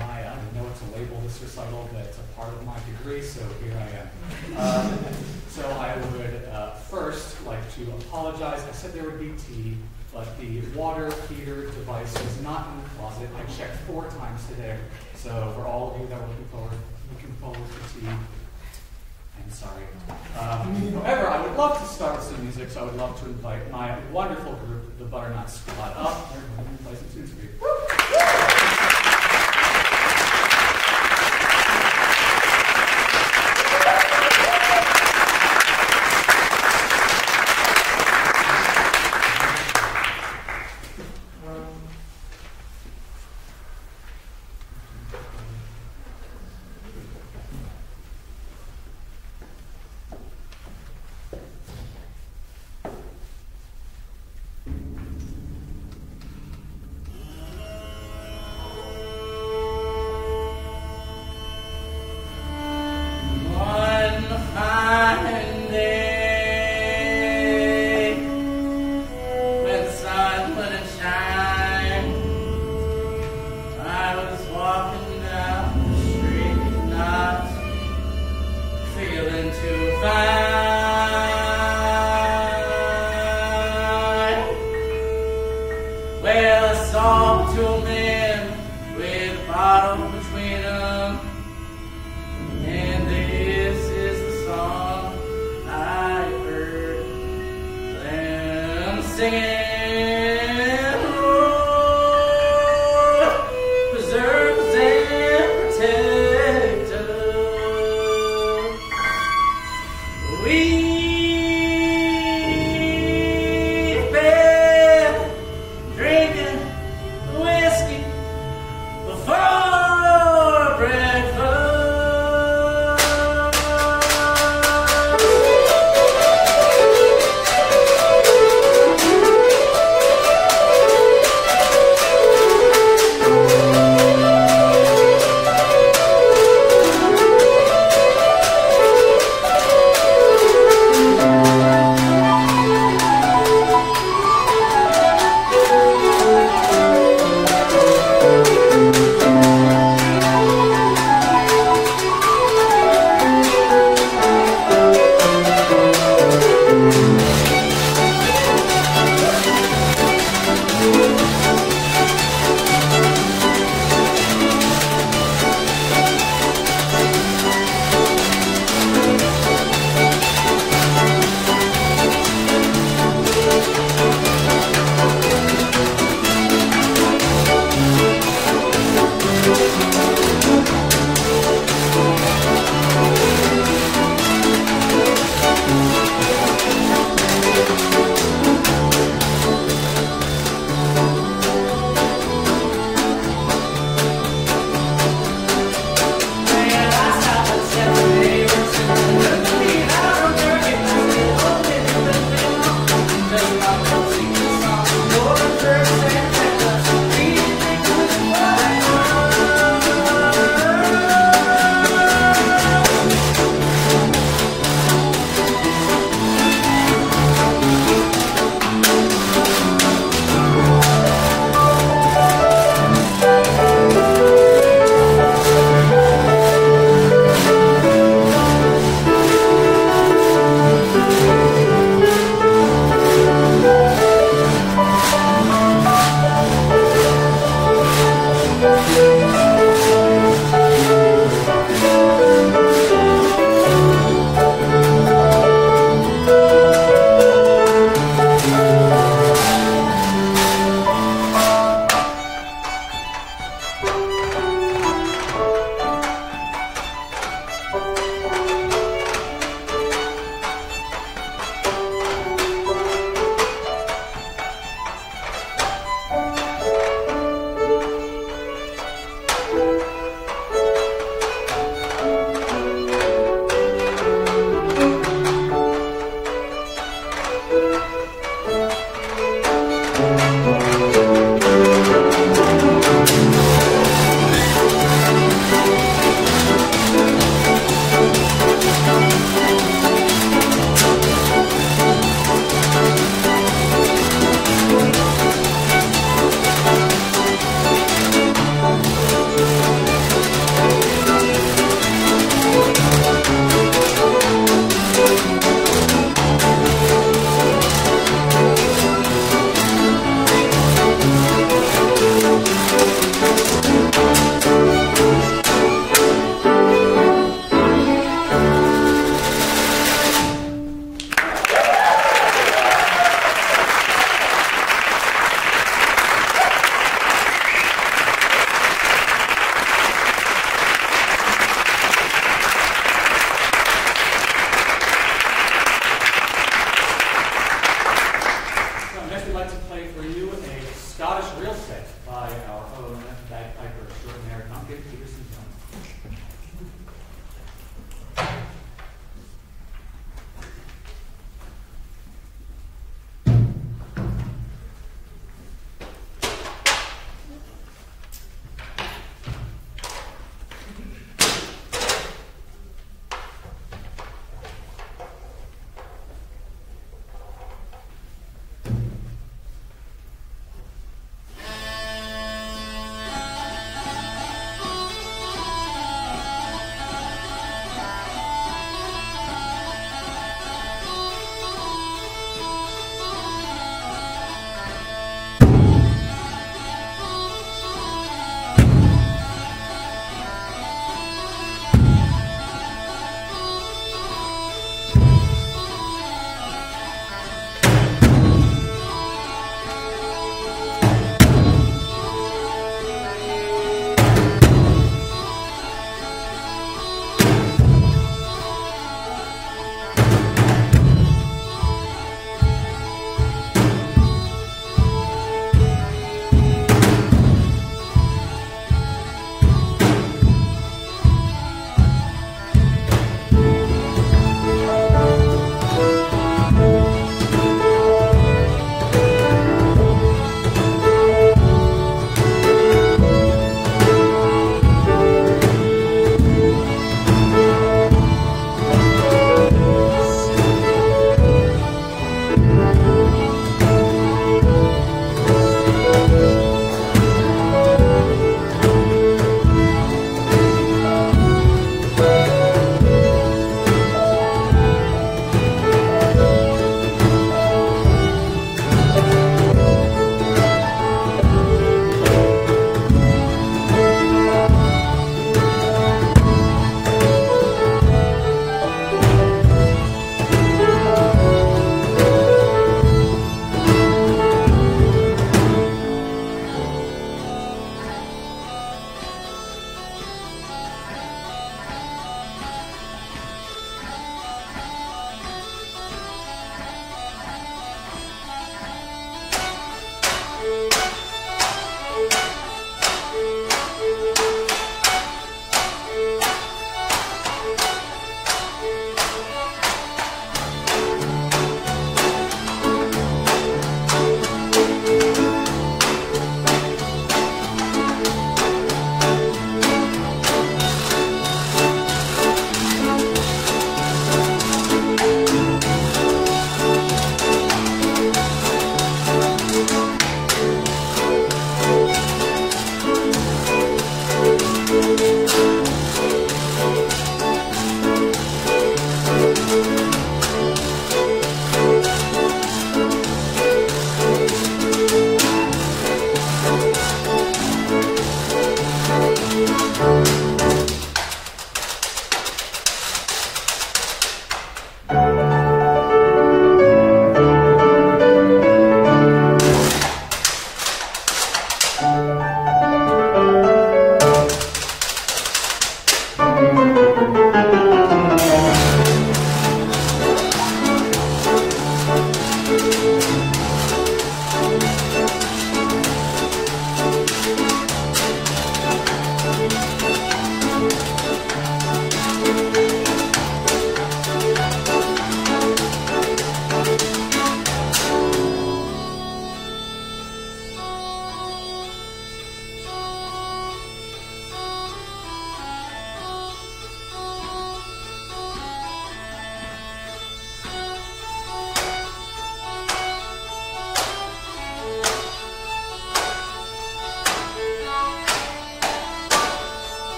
I don't know what to label this recital, but it's a part of my degree, so here I am. So I would first like to apologize. I said there would be tea, but the water heater device is not in the closet. I checked 4 times today, so for all of you that are looking forward to tea, I'm sorry. However, I would love to start with some music, so I would love to invite my wonderful group, the Butternut Squad, up. They're going to play some tunes for you.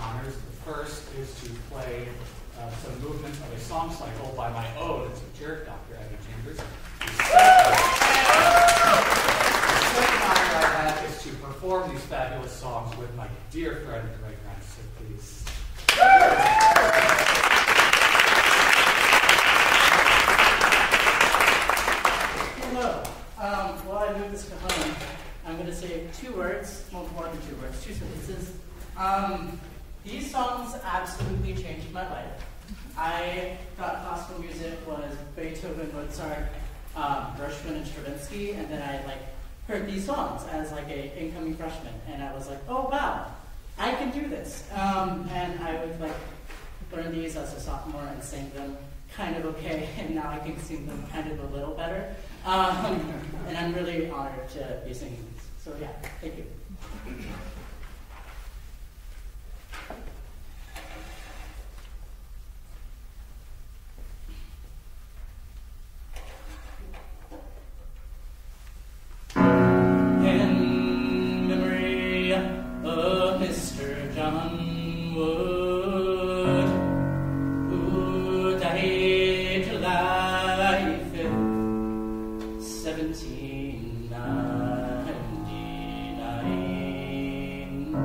honors. The first is to play some movements of a song cycle by my ode to Dr. Eddie Chambers. The second honor I have is to perform these fabulous songs with my dear friend Greg Rentz. So please. Hello. While I move this to home, I'm going to say 2 words, well, more than 2 words, 2 sentences. These songs absolutely changed my life. I thought classical music was Beethoven, Mozart, Gershwin, and Stravinsky, and then I heard these songs as a incoming freshman, and I was like, oh wow, I can do this. And I would learn these as a sophomore and sing them kind of okay, and now I can sing them kind of a little better. And I'm really honored to be singing these. So yeah, thank you. In memory of Mr. John Wood, who died July 5th, 1799,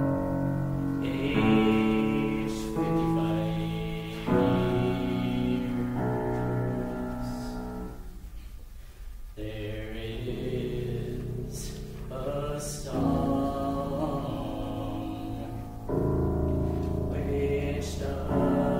age 55 years. There is a song which does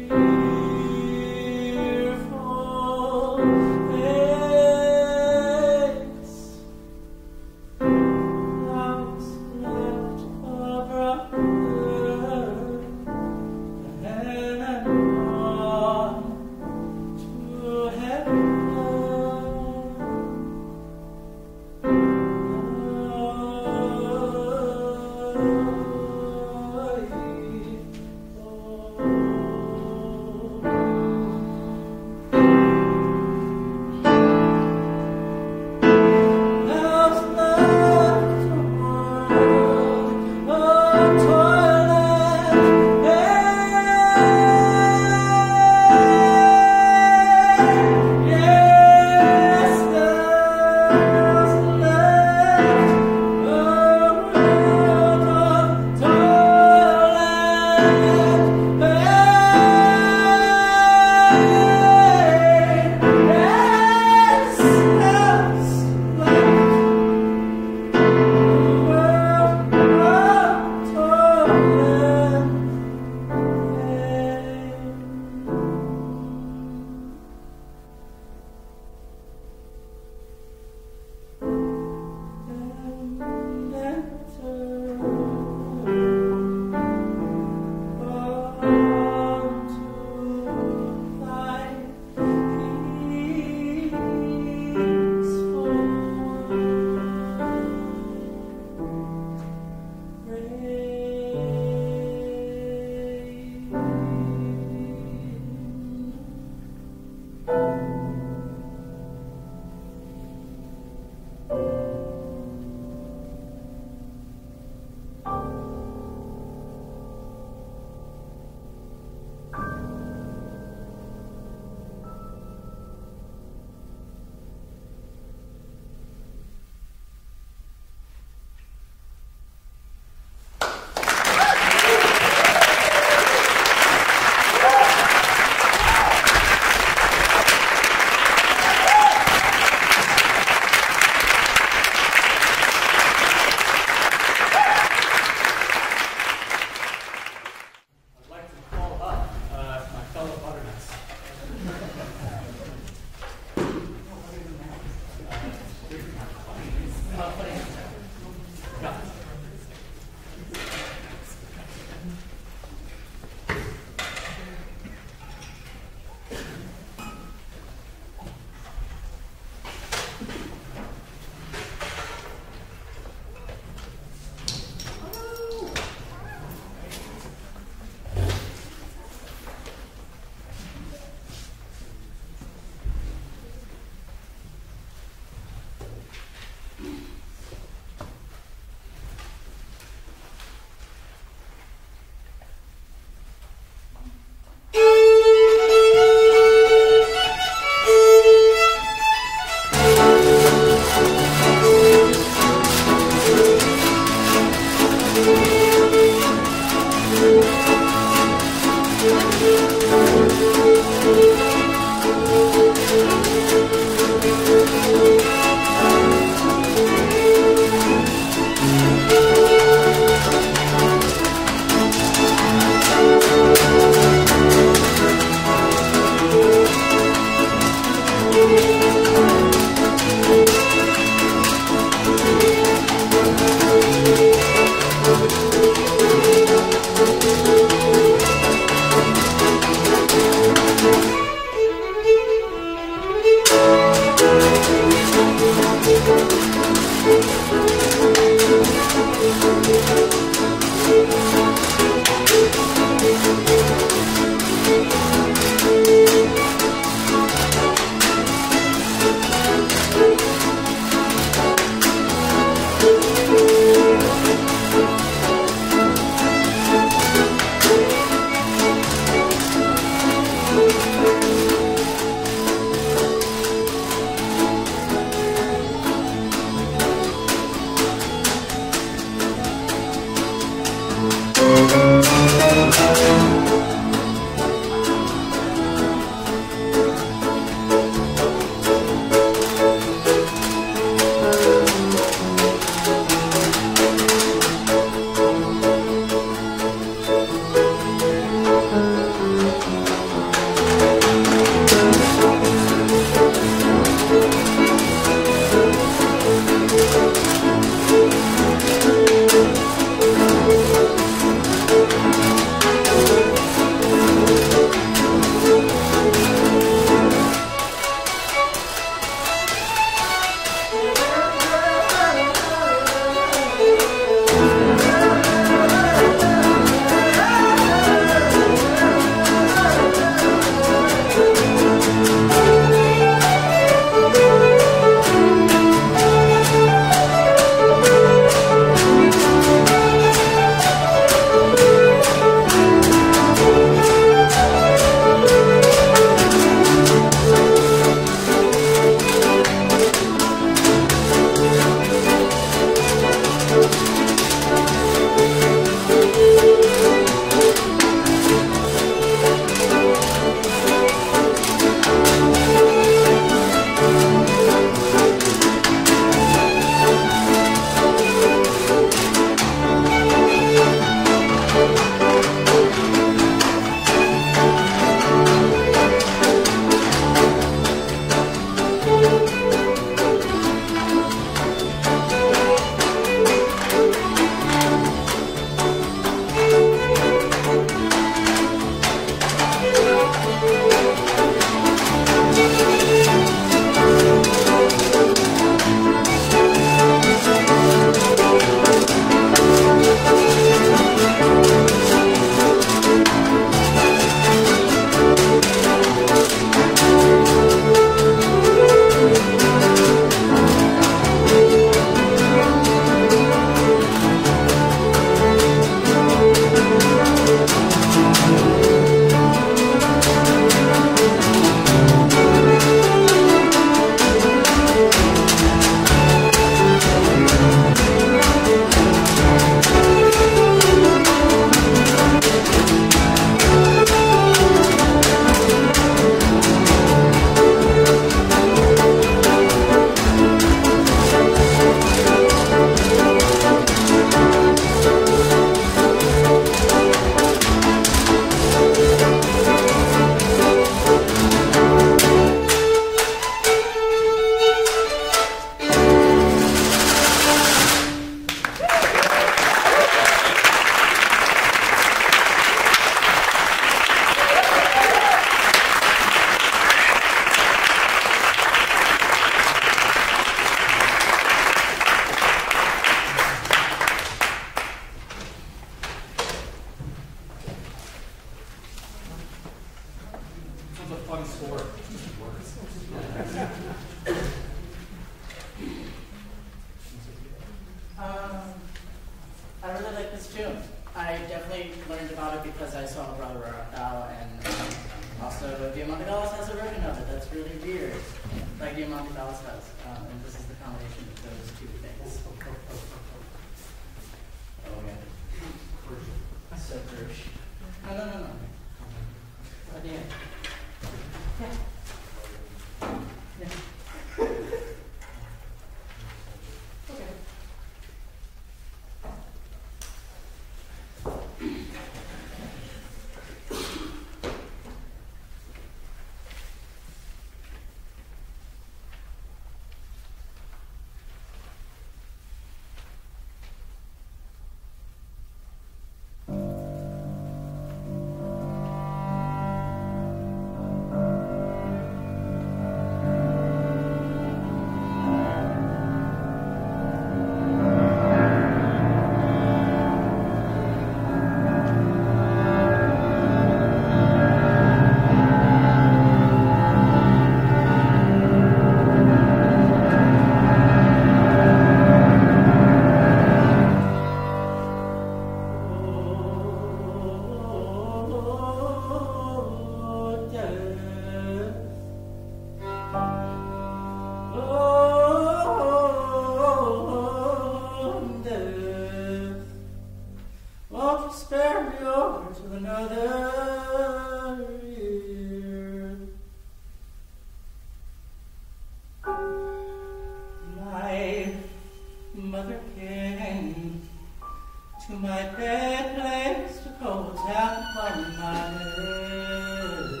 my bed place to cold down upon my head.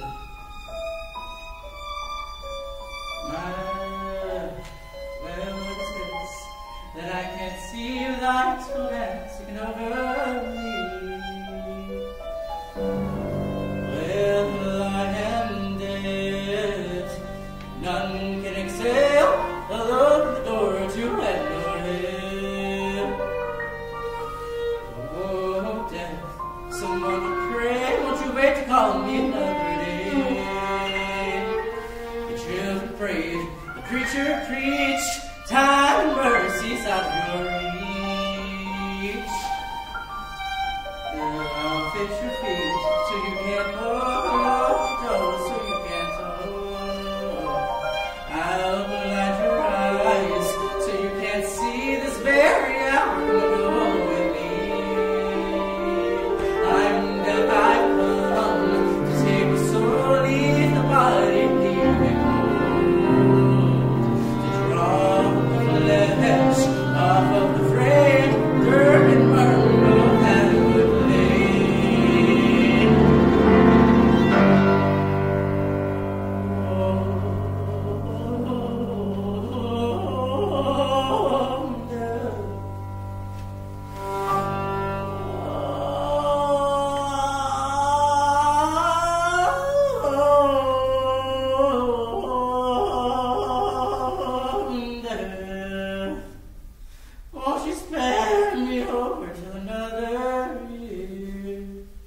Well, what is this that I can't see without glancing over me? Well, I am dead. None can exhale, alone the door to let nor head. Oh, death, someone to pray, won't you wait to call me another day? The children prayed, the preacher preached, time and mercy's out of your reach. I'll fix your feet so you can't walk, lock your toes so you can't talk. I'll blind your eyes so you can't see this very hour. Go with me. I'm death, I've come to take the soul, leave the body, leave it cold. To draw the flesh off of the frame, dirt and worm that would lay. Won't you spare me over till another year?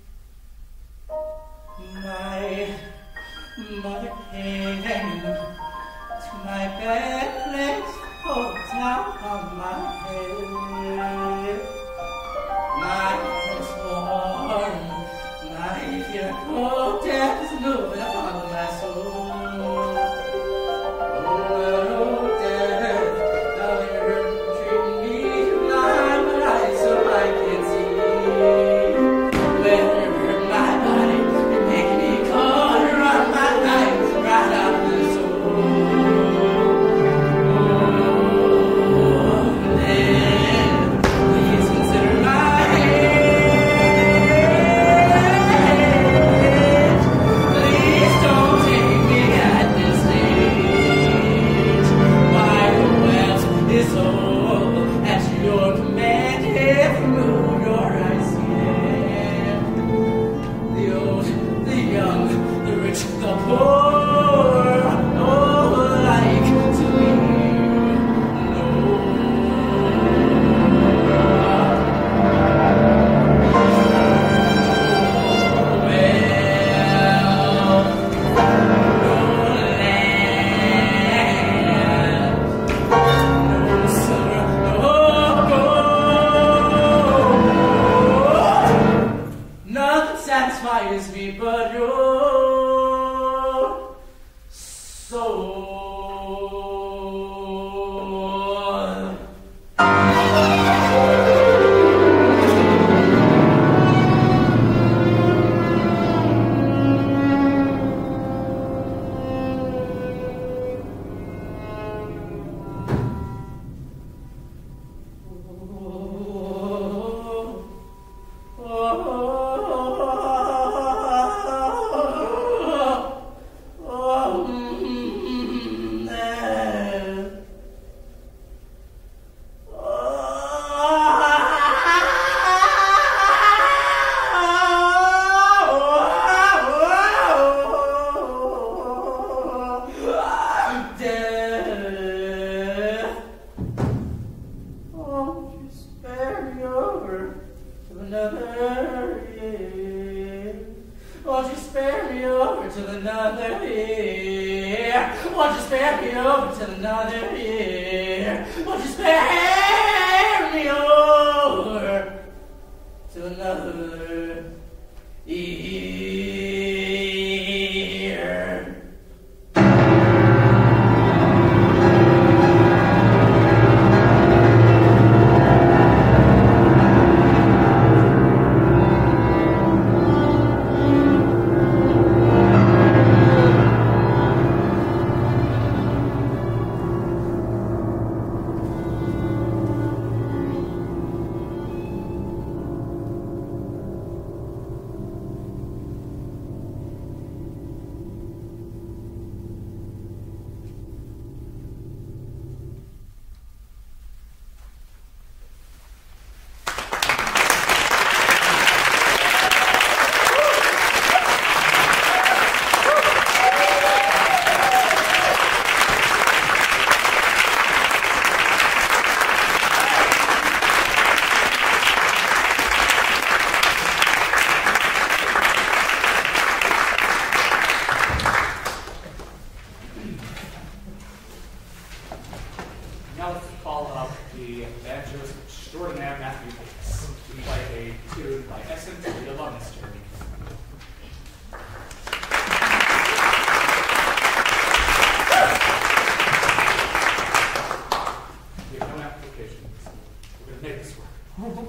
My mother came to my bed place, pulled down on my head. My head is warm, my feet are cold, death is moving upon my soul. Oh, death, how you're treating me, blind my eyes so I can't see. When you hurt my body, you make me cold, you run my life right out of the soul. Oh, then, please consider my head. Please don't take me at this stage. My wealth is all at your command. If you move your eyes here, the old, the young, the rich, the poor, all alike to me. No. Nothing satisfies me but your soul. Won't you spare me over till another year? Won't you spare me over till another year? Won't you spare me over till another year? a tune by SMT, The Longest Journey. We have no application, so we're going to make this work.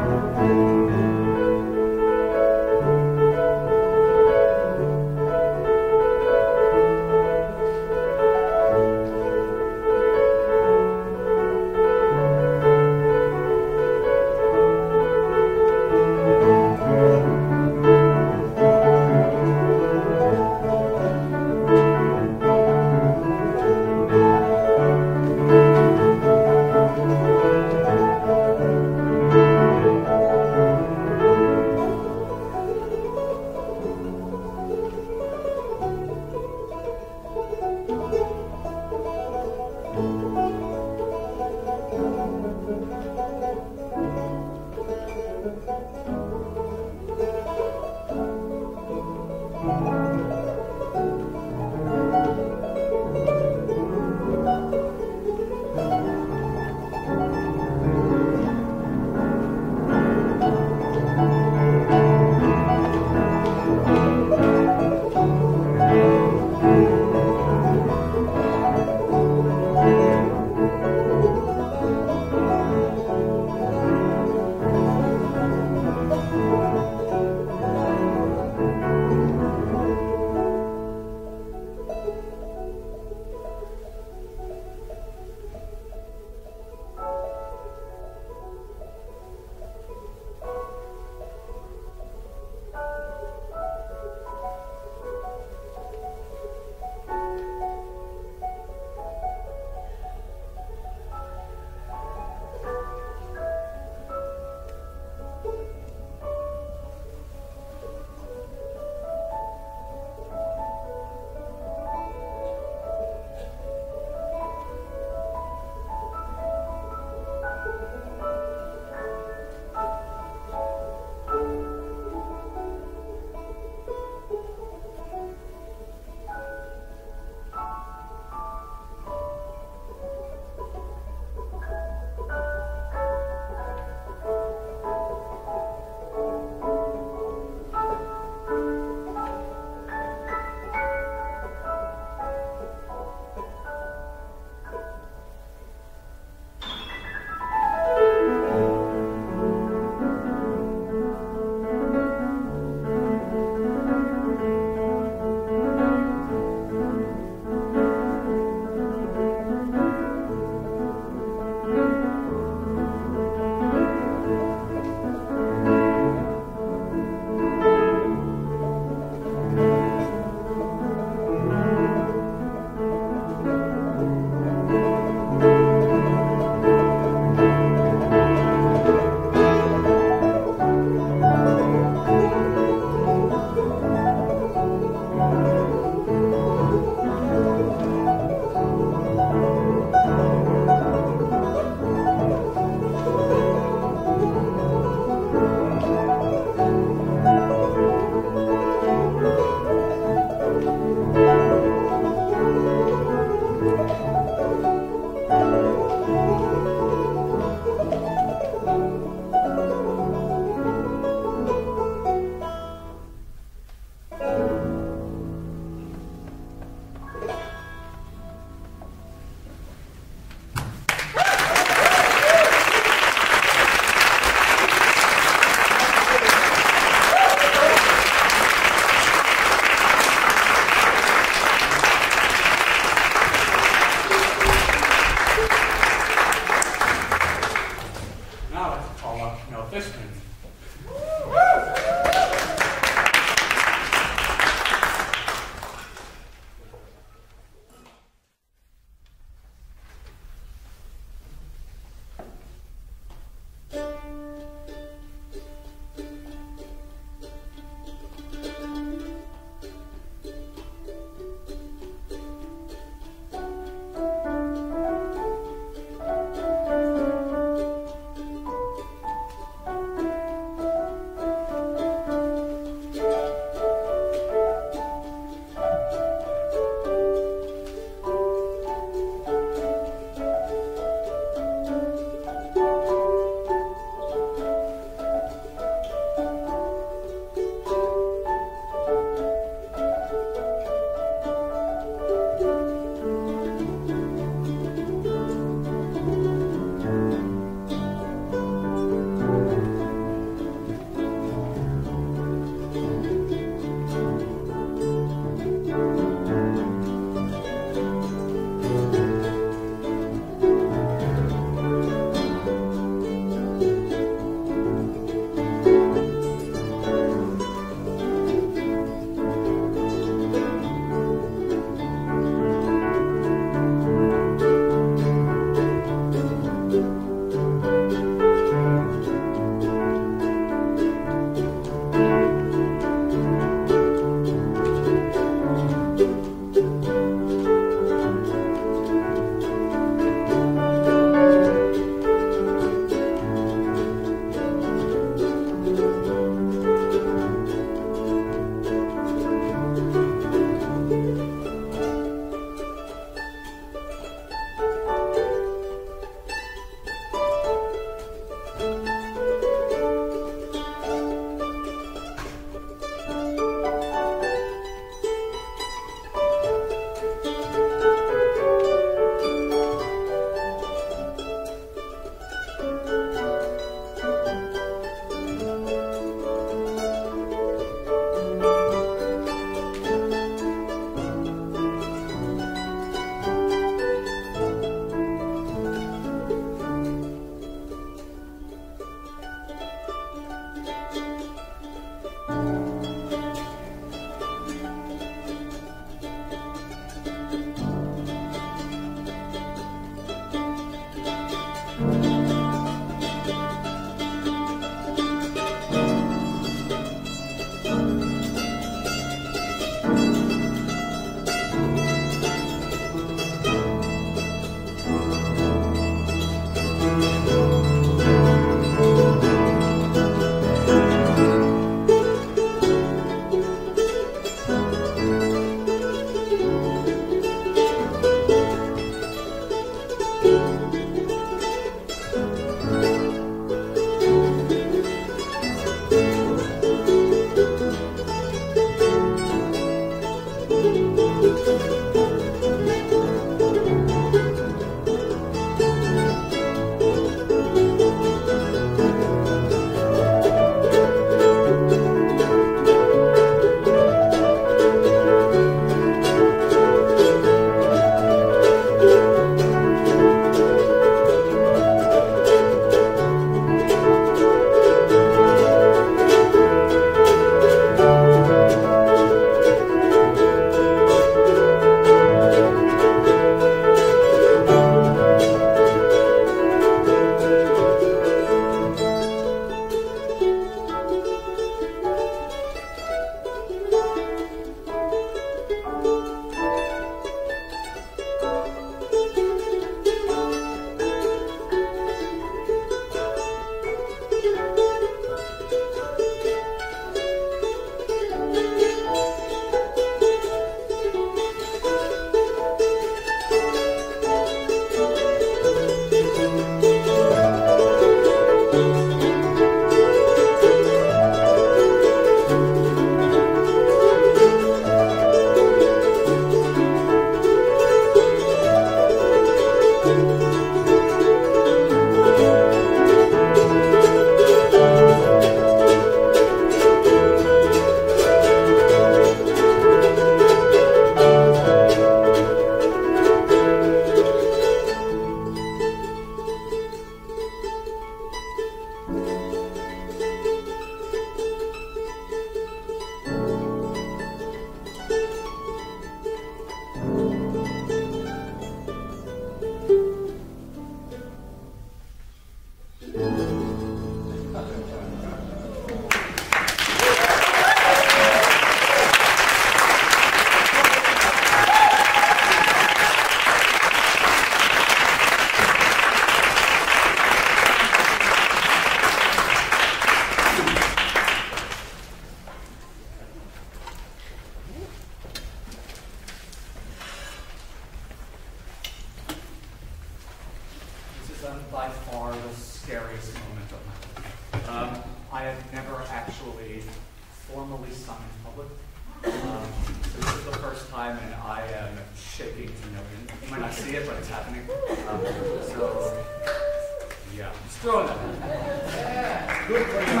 by far the scariest moment of my life. I have never actually formally sung in public. So this is the first time, and I am shaking to no end. You might not see it, but it's happening. So, yeah, just throwing that in. Yeah. Good for you.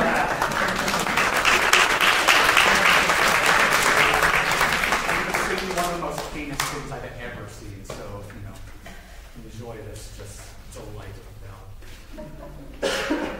I'm going to sing one of the most heinous things I've ever seen, so, enjoy this just delight of God.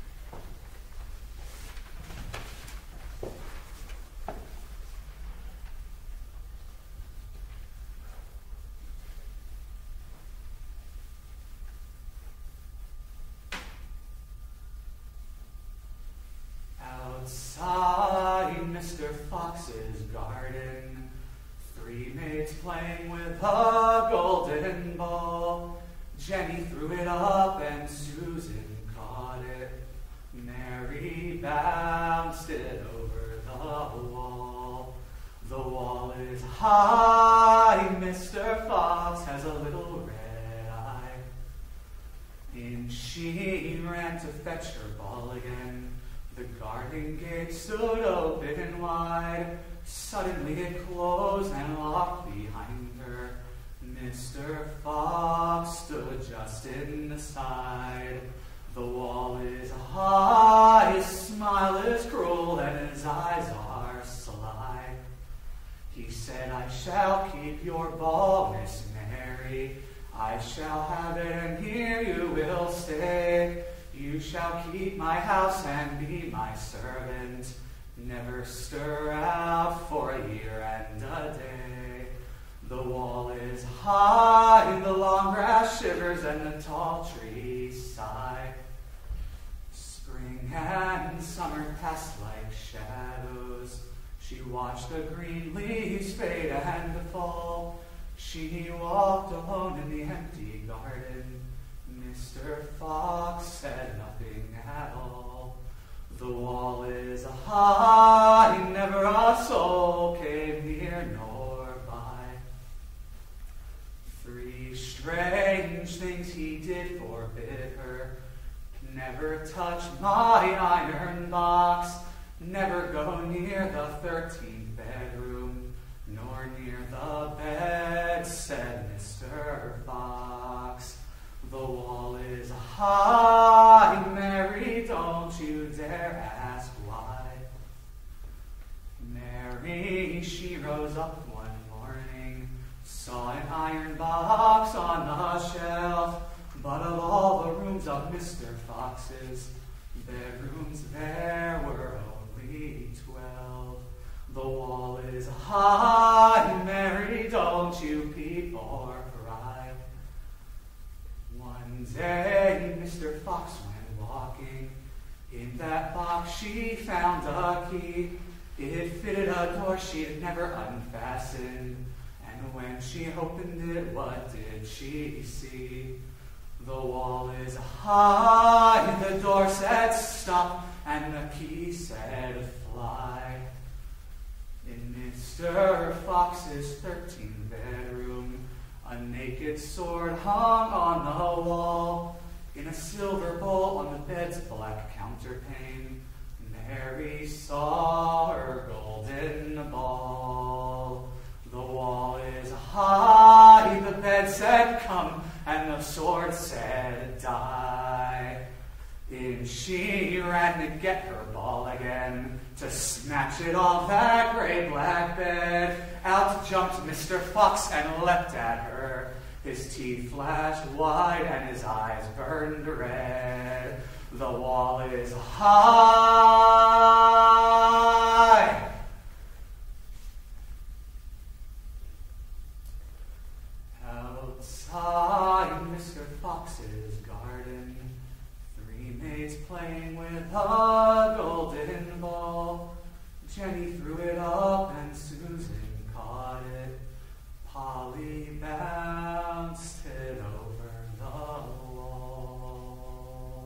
Outside Mr. Fox's garden, 3 maids playing with a golden ball. Jenny threw it up and Susan caught it. Mary bounced it over the wall. The wall is high, Mr. Fox has a little red eye. In she ran to fetch her ball again. The garden gate stood open wide. Suddenly it closed and locked behind her. Mr. Fox stood just in the side. The wall is high, his smile is cruel, and his eyes are sly. He said, I shall keep your ball, Miss Mary. I shall have it, and here you will stay. You shall keep my house and be my servant. Never stir out for a year and a day. The wall is high, the long grass shivers, and the tall trees sigh. Spring and summer passed like shadows. She watched the green leaves fade and fall. She walked alone in the empty garden. Mr. Fox said nothing at all. The wall is high, never a soul came near nor by. 3 strange things he did forbid her. Never touch my iron box, never go near the 13th bedroom, nor near the bed, said Mr. Fox. The wall is high, Mary, don't you dare ask why. Mary, she rose up one morning, saw an iron box on the shelf, but of all the rooms of Mr. Fox's bedrooms, there were only 12. The wall is high, Mary, don't you peep or cry. One day, Mr. Fox went walking. In that box she found a key. It fitted a door she'd never unfastened. And when she opened it, what did she see? The wall is high, the door said stop, and the key said fly. In Mr. Fox's 13th bedroom, a naked sword hung on the wall. In a silver bowl on the bed's black counterpane, Mary saw her golden ball. The wall is high, the bed said come, and the sword said die. In she ran to get her ball again, to snatch it off that gray black bed. Out jumped Mr. Fox and leapt at her. His teeth flashed wide and his eyes burned red. The wall is high. Outside Mr. Fox's garden, 3 maids playing with a golden ball. Jenny threw it up and Susan caught it. Polly bounced it over the wall.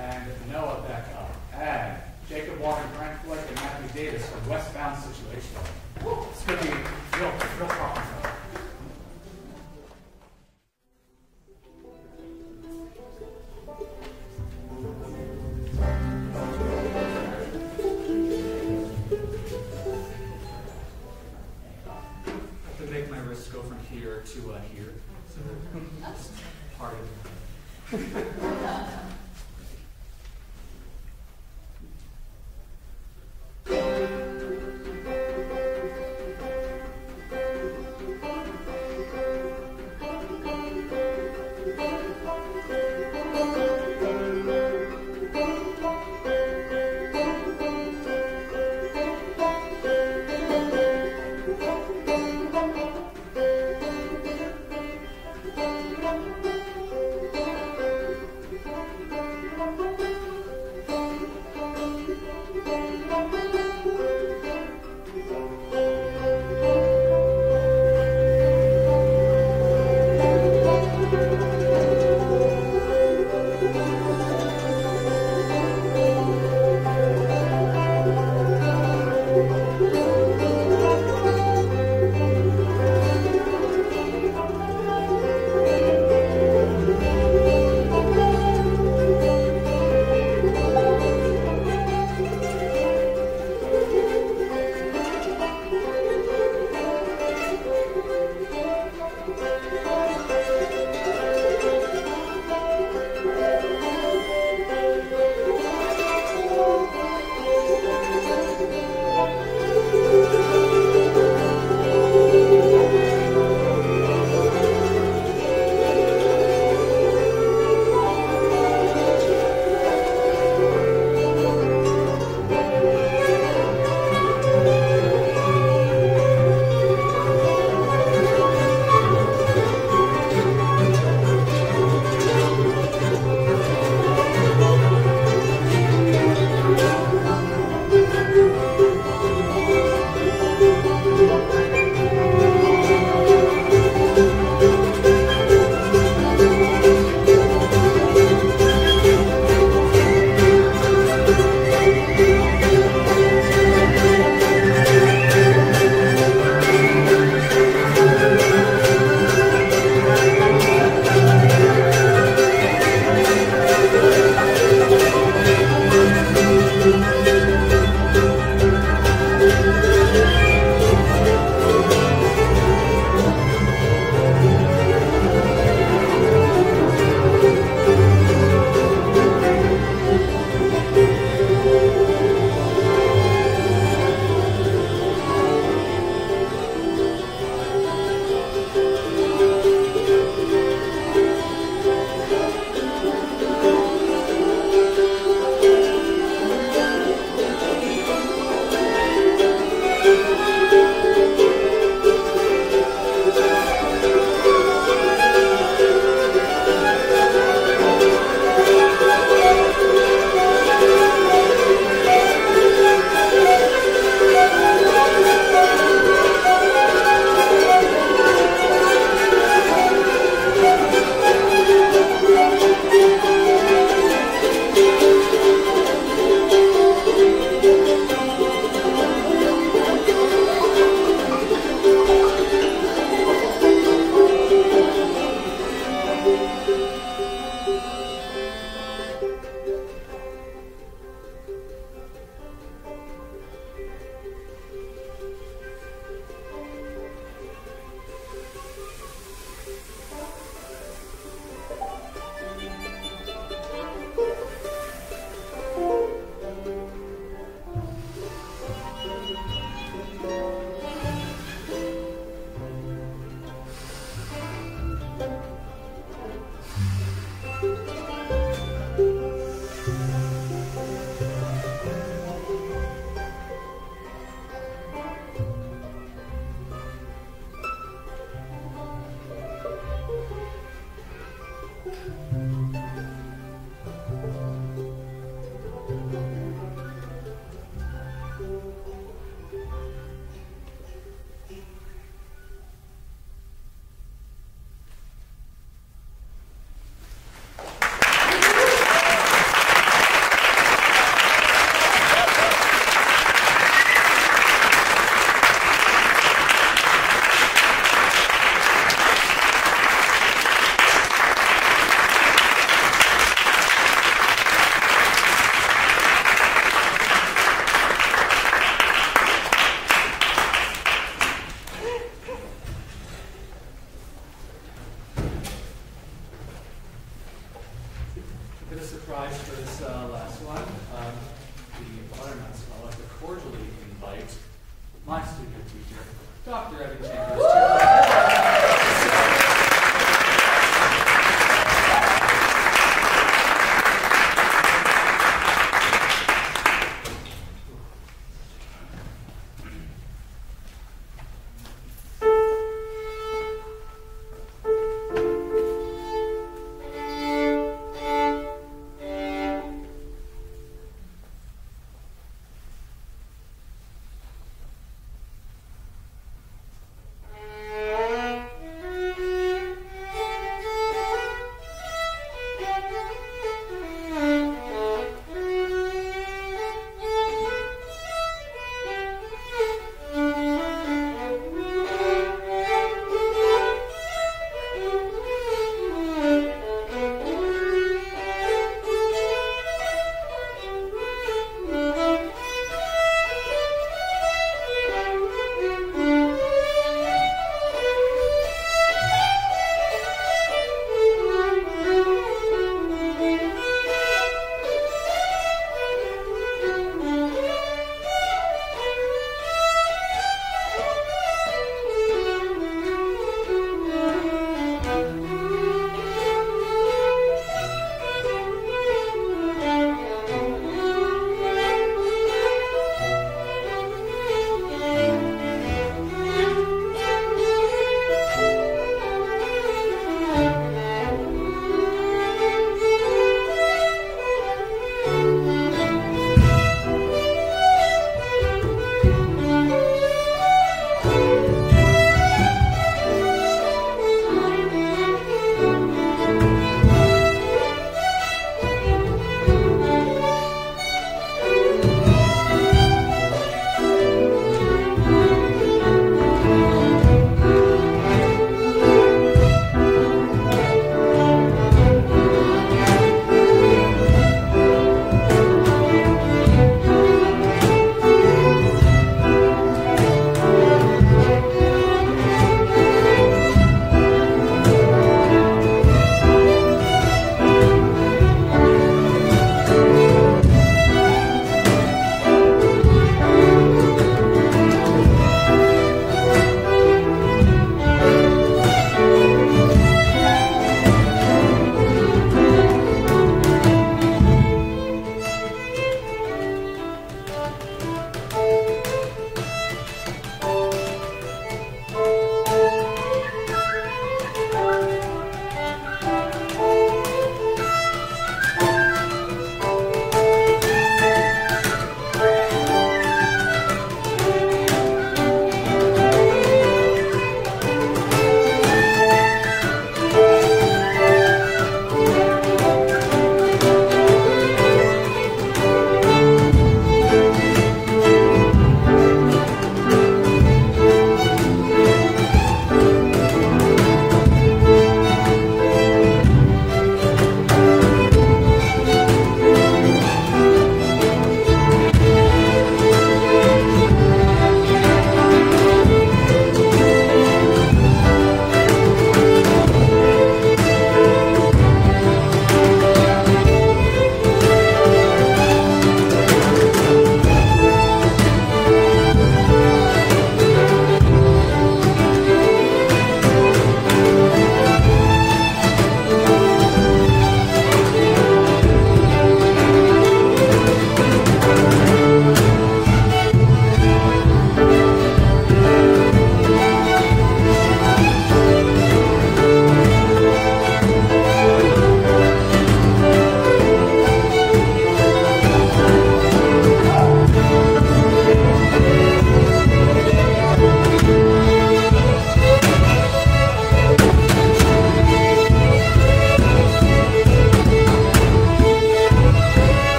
and Noah Becca, and Jacob Warren, Grant Flick, and Matthew Davis from Westbound Situation. It's going to be real problem. To make my wrists go from here to here. So just part of it. apologize for this last one. The Watermelons, I'd like to cordially invite my studio teacher, Dr. Evan Chambers,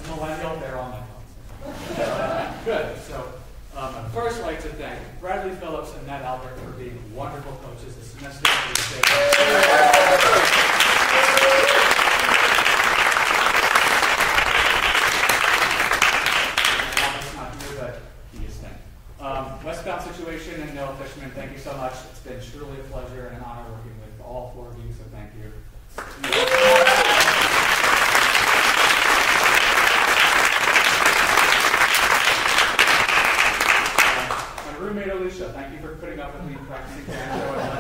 As a millennial, they're on my phone. Good. So I'd first like to thank Bradley Phillips and Matt Albert for being wonderful coaches this semester. Westbound Situation and Noah Fishman, thank you so much. It's been truly a pleasure and an honor working with all four of you, so thank you. My roommate Alicia, thank you for putting up with me practicing banjo and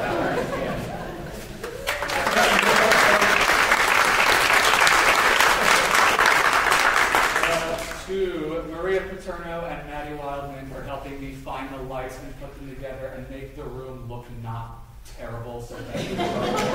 to Maria Paterno and Maddie Wildman for helping me find the lights and put them together and make the room look not terrible. So thank you.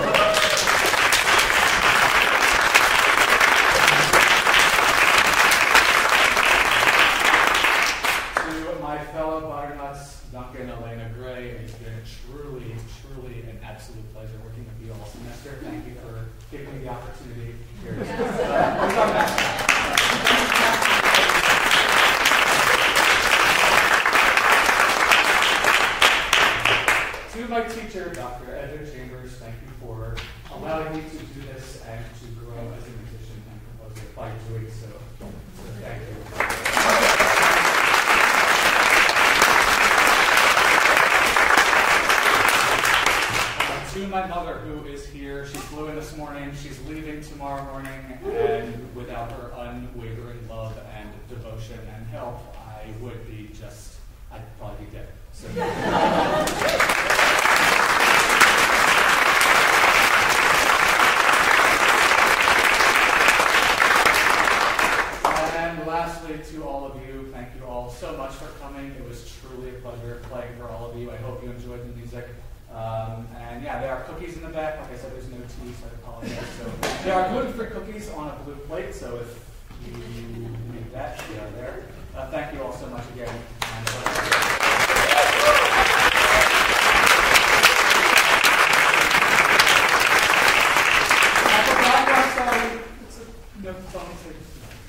To my fellow Butternuts, Duncan, Elena Gray, it's been truly an absolute pleasure working with you all semester. Thank you for giving me the opportunity. Here's our mascot. To my teacher, Dr. Edwin Chambers, thank you for allowing me to do this and to grow as a musician and composer by doing so. So thank you. To my mother, who is here, she flew in this morning, she's leaving tomorrow morning, and without her unwavering love and devotion and help, I'd probably be dead. So. And lastly, to all of you, thank you all so much for coming. It was truly a pleasure playing for all of you. I hope you enjoyed the music. And yeah, there are cookies in the back. Like I said, there's no tea, so I apologize. So there are gluten-free cookies on a blue plate, so if you need that, they are there. Thank you all so much again. I forgot, I'm sorry. It's a no phone thing.